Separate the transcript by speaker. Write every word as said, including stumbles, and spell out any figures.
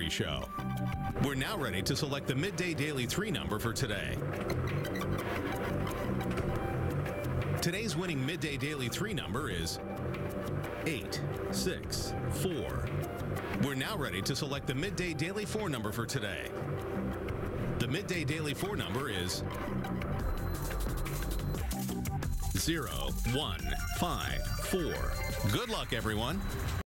Speaker 1: Daily Show. We're now ready to select the Midday Daily three number for today. Today's winning Midday Daily three number is eight six four. We're now ready to select the Midday Daily four number for today. The Midday Daily four number is zero one five four. Good luck, everyone.